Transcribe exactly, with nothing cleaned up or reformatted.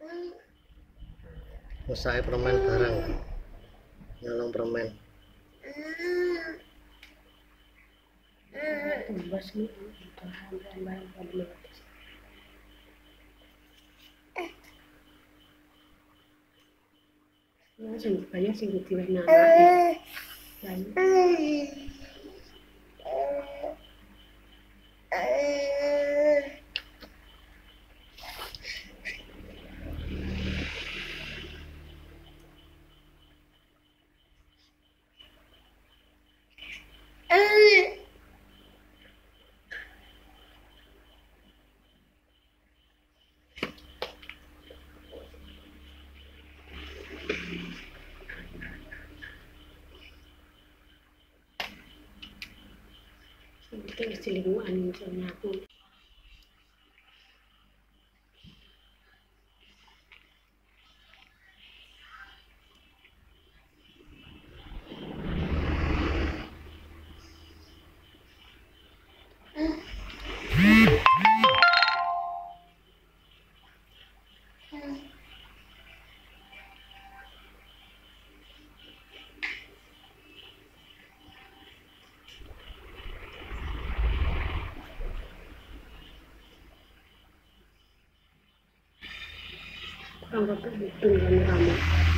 Usai permen bareng, nyolong permen. Tumbas nih, tambahan pada sing banyak sing diwenehi anake. Itu istilinguan misalnya aku. Kurang lebih itu yang ramai.